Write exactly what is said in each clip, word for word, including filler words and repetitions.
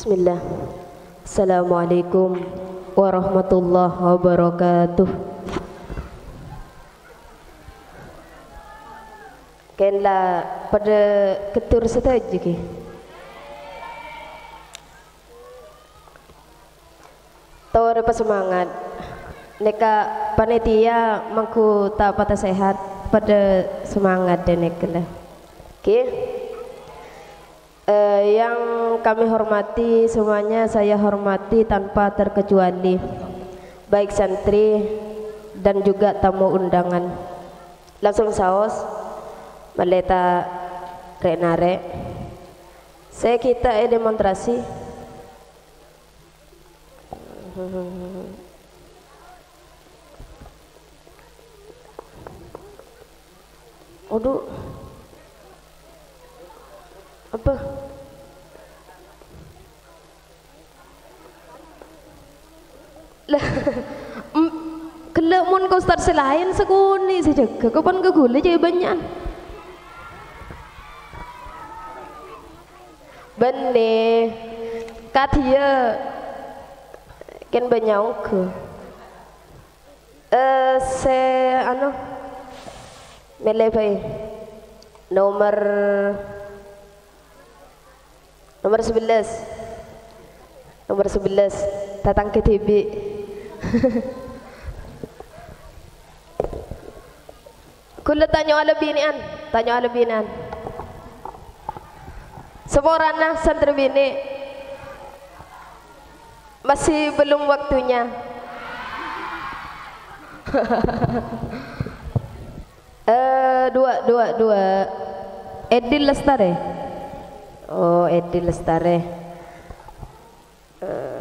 Bismillah. Assalamualaikum warahmatullahi wabarakatuh. Kenlah pada ketur saja ke. Tahu apa semangat. Neka panitia mangku tak patah sehat pada semangat dan neka. Oke. Uh, yang kami hormati semuanya, saya hormati tanpa terkecuali, baik santri dan juga tamu undangan. Langsung saos maleta renare. Saya kita e demonstrasi. Aduh. Apa? Lah, kelak mun kau start selain sekuni saja. Kapan kau gule jawabannya? Benih, katia, kan banyak ke. Eh, se, anu, melepai nomor nomor sebelas, nomor sebelas, datang ke T V. Kula tanya ala binian, tanya ala binian. Semorana santri bini masih belum waktunya. uh, dua, dua, dua. Edil Lestari. Oh, Edil Lestari. Uh.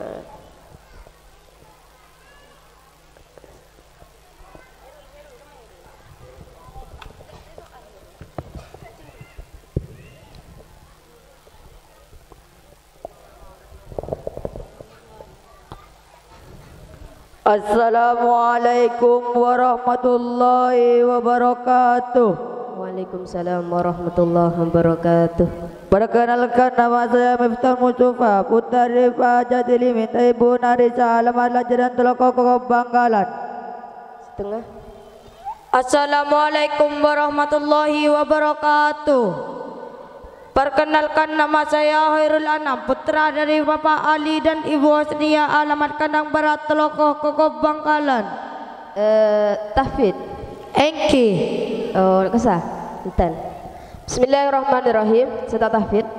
Assalamualaikum warahmatullahi wabarakatuh. Waalaikumsalam warahmatullahi wabarakatuh. Perkenalkan, nama saya Miftah Mustafa, putra dari Pak Jatili, minta Ibu Narisa, alamat Lajaran Teloko Koko Bangkalan. Setengah. Assalamualaikum warahmatullahi wabarakatuh. Perkenalkan, nama saya Khairul Anam, putra dari Bapak Ali dan Ibu Hasnia, alamat Kandang Barat Teloko Koko Bangkalan. Eh, tahfidz. Engki. Oh, kesah. Bentar. Bismillahirrahmanirrahim. Saya tahfidz.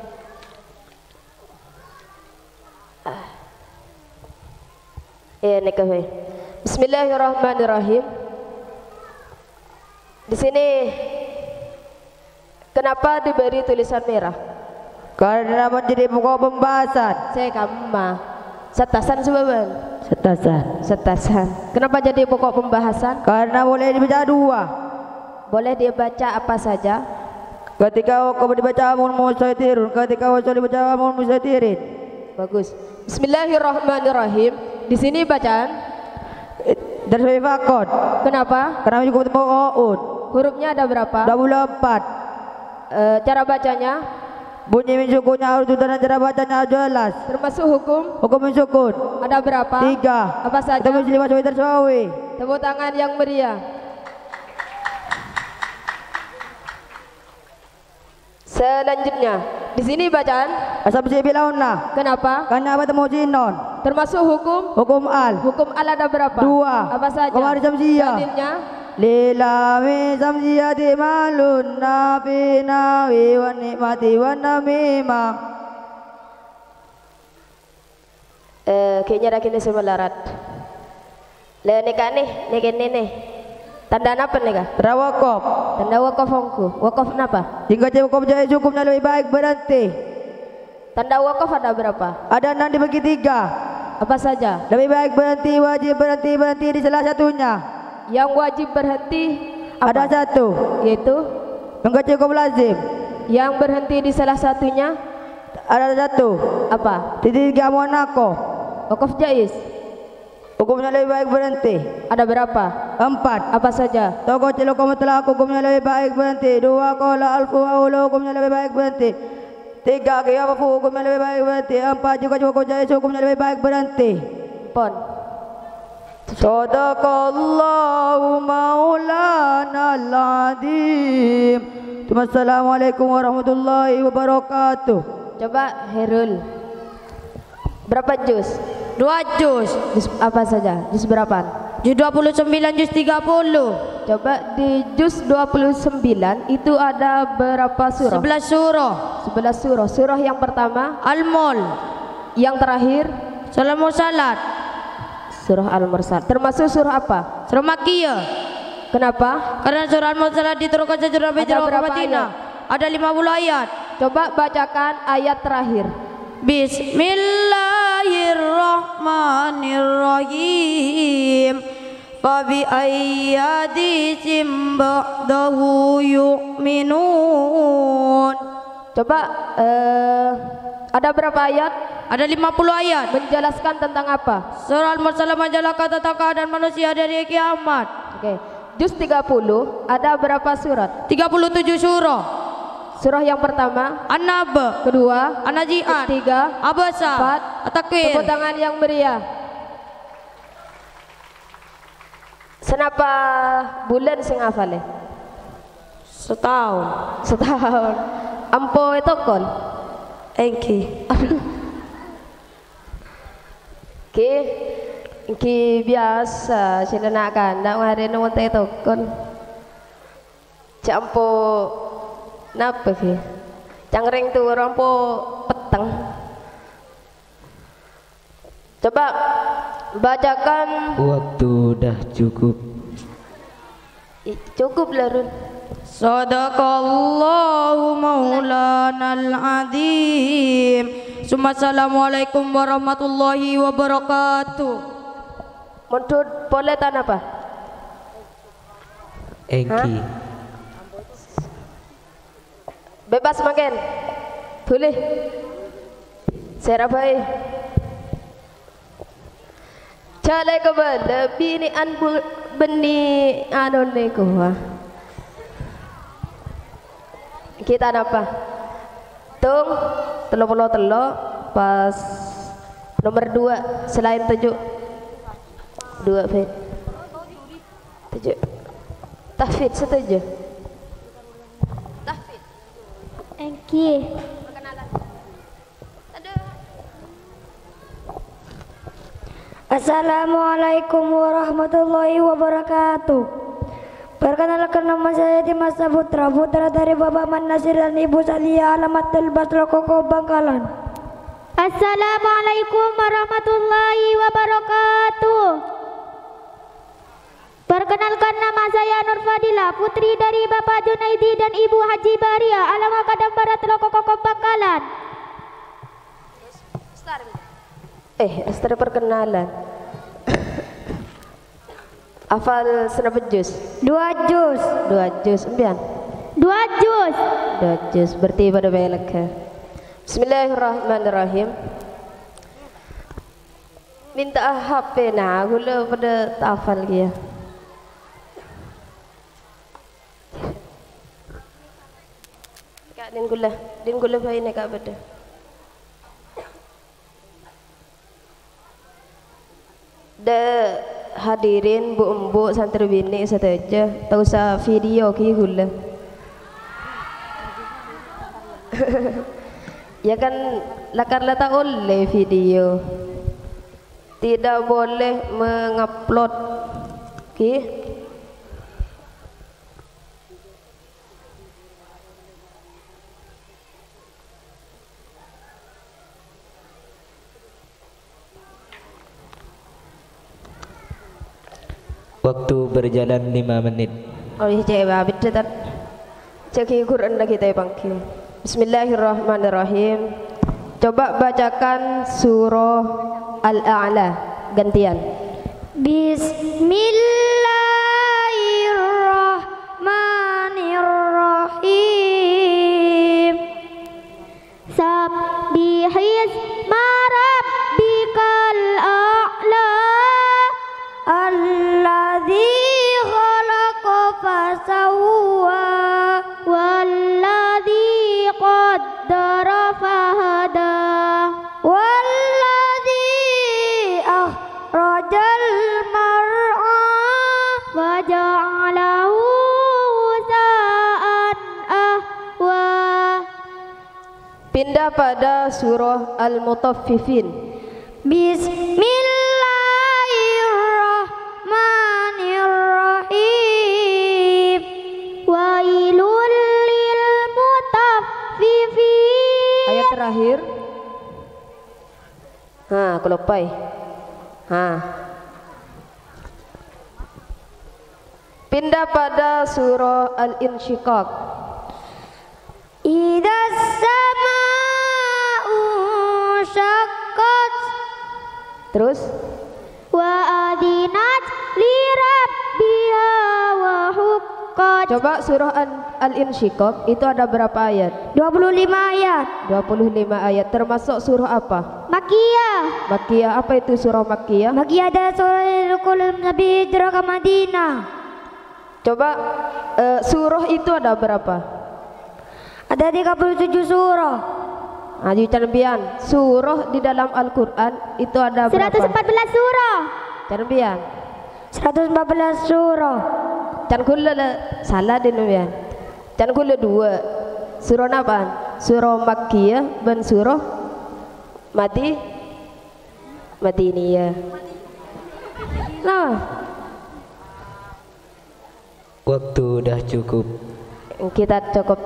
Ah. Iya, nih kau. Bismillahirrahmanirrahim. Di sini kenapa diberi tulisan merah? Karena menjadi pokok pembahasan. Saya kamma. Setasan sebaban. Setasan. Setasan. Kenapa jadi pokok pembahasan? Karena boleh dibaca dua. Boleh dia baca apa saja. Ketika kau dibaca amun musaitirun, ketika kau dibaca amun musaitirin. Bagus. Bismillahirrahmanirrahim. Di sini bacaan dan sebagai fakot. Kenapa? Karena cukup temu oun. Hurufnya ada berapa? dua puluh empat. E, cara bacanya? Bunyi min sukunnya harus dan cara bacanya jelas. Termasuk hukum? Hukum min sukun. Ada berapa? Tiga. Apa saja? Temu lima sawi tersawi. Tepuk tangan yang meriah. Selanjutnya, di sini bacaan Asal bisi bilauna. kenapa? Karena apa temu jinon. Termasuk hukum? Hukum al. Hukum al ada berapa? Dua. Apa saja? Hukum al samsiyah. Dalilnya? Lilami samsiyati malun nafi nawi wa nikmati wa namima. Eh, kayaknya rakyatnya semua larat. Lah nikah nih, nikah nih nih. Tanda apa nih kak? Terawakop. Tanda wakaf ongku. Wakaf kenapa? Jika cukup jadi cukupnya lebih baik berhenti. Tanda wakaf ada berapa? Ada enam dibagi tiga. Apa saja? Lebih baik berhenti, wajib berhenti, berhenti di salah satunya. Yang wajib berhenti apa? Ada satu. Yaitu Yang cukup lazim. yang berhenti di salah satunya Ada satu. apa? Tiga monako. Wakaf jaiz. Hukumnya lebih baik berhenti. Ada berapa? Empat. Apa saja? Toko ciloko mutlak hukumnya lebih baik berhenti. Dua kola alfu aulu hukumnya lebih baik berhenti. Tiga, kia mafu hukumnya lebih baik berhenti. Empat, juga cukup jaya hukumnya lebih baik berhenti. Pon. Sadaqallahu maulana al-azim. Assalamualaikum warahmatullahi wabarakatuh. Coba Herul. Berapa juz? Dua juz. Juz apa saja? Juz berapa? Juz dua puluh sembilan, juz tiga puluh. Coba di juz dua puluh sembilan itu ada berapa surah? Sebelas surah. Sebelas surah. Surah yang pertama Al-Mul. Yang terakhir Salam Salat. surah Al-Mursal. Termasuk surah apa? Surah Makkiyah. Kenapa? Karena surah Al-Mursal diturunkan sejarah Ada Hijrah ke berapa Madinah. Ada lima puluh ayat. Coba bacakan ayat terakhir. Bismillahirrahmanirrahim. Fabi ayyadizim ba'dahu yu'minun. Coba eh, ada berapa ayat? Ada lima puluh ayat. Menjelaskan tentang apa? Surah Al-Mursal menjelaskan tentang keadaan manusia dari kiamat. Oke. Juz tiga puluh ada berapa surat? tiga puluh tujuh surah. Surah yang pertama, An-Naba, kedua, An-Nazi'at, ketiga, Abasa, empat, At-Takwir. tepuk tangan yang meriah. Senapa bulan sing hafale? Setahun. Setahun. Ampo itu kon. Engki. Ki, ki biasa sila nak kanda ngari nang wonte itu kon. Campo napa ki? Cangring tu orang po peteng. Coba bacakan. Waktu dah cukup. Ih, cukup lah Run. Sadaqallahu maulanal azim. Assalamualaikum warahmatullahi wabarakatuh. Mundur poletan apa? Engki. Bebas makan. Boleh. Serabai. Cale ke lebih ni an beni anon ni ko. Kita ada apa? Tung telo puluh telo pas nomor dua selain tujuh dua fit tujuh tahfid setuju tahfid Engki. Assalamualaikum warahmatullahi wabarakatuh. Perkenalkan nama saya Dimas Saputra, putra dari Bapak Man Nasir dan Ibu Salia, alamat Telbas Lokoko Bangkalan. Assalamualaikum warahmatullahi wabarakatuh. Perkenalkan nama saya Nur Fadila, putri dari Bapak Junaidi dan Ibu Haji Baria, alamat Kadam Barat Lokoko Bangkalan. Eh, setelah perkenalan. Hafal senapa juz? Dua juz. Dua juz, empian? Dua juz. Dua juz, berarti pada belak. Bismillahirrahmanirrahim. Minta H P nah, gula pada hafal dia. Kak din gula, din gula bayi ni kak pada. Da hadirin bu-bu santri bini saja, tak usah video ki gula. Ya kan lakar lata oleh video. Tidak boleh mengupload ki. Waktu berjalan lima menit. Oh iya cek babit cetat. Cek Quran lagi kita bangki. Bismillahirrahmanirrahim. Coba bacakan surah Al-A'la gantian. Bismillahirrahmanirrahim. Sabbihisma rabbikal a'la alladzi khalaqa fasawwa walladzi qaddara Pindah pada surah Al-Mutaffifin. Bismillahirrahmanirrahim. Wailul lil mutaffifin. Ayat terakhir. Ha, aku lupa. Ha. Pindah pada surah Al-Insyiqaq. Idas sama'u syaqqat. Terus Wa adinat li rabbiha wa huqqat. coba surah Al- Al-Insyiqaq itu ada berapa ayat? dua puluh lima ayat. dua puluh lima ayat. Termasuk surah apa? Makkiyah. Makkiyah. Apa itu surah Makkiyah? Makkiyah adalah surah rukun Nabi hijrah ke Madinah. Coba eh, surah itu ada berapa? Ada tiga puluh tujuh surah. Nah, Canbian, surah di dalam Al-Quran itu ada berapa? seratus empat belas surah. Canbian. seratus empat belas surah. Can kulla salah di Nubian. Can kulla dua. Surah apa? Surah Makkiyah dan surah Mati Madiniyah. Nah, Waktu udah cukup. kita cukup.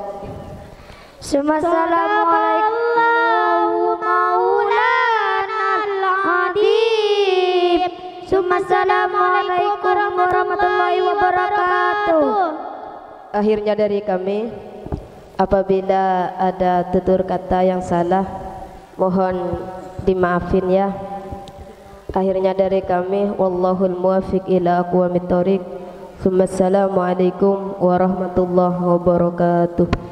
Assalamualaikum maulanal adib. Assalamualaikum warahmatullahi wabarakatuh. Akhirnya dari kami, apabila ada tutur kata yang salah, mohon dimaafin ya. Akhirnya dari kami, wallahul muwaffiq ila aqwamit thoriq. Assalamualaikum warahmatullahi wabarakatuh.